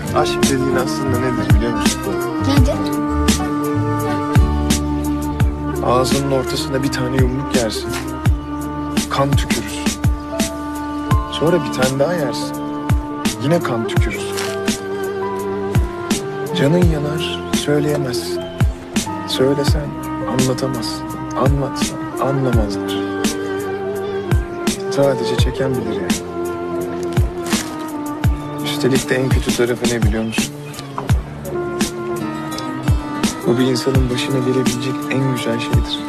Aşk dediğin aslında nedir biliyor musun? Nedir? Ağzının ortasına bir tane yumruk yersin. Kan tükürürsün. Sonra bir tane daha yersin. Yine kan tükürürsün. Canın yanar, söyleyemezsin. Söylesen anlatamazsın. Anlatsan anlamazlar. Sadece çeken bilir yani. Üstelik de en kötü tarafı ne biliyor musun? Bu bir insanın başına gelebilecek en güzel şeydir.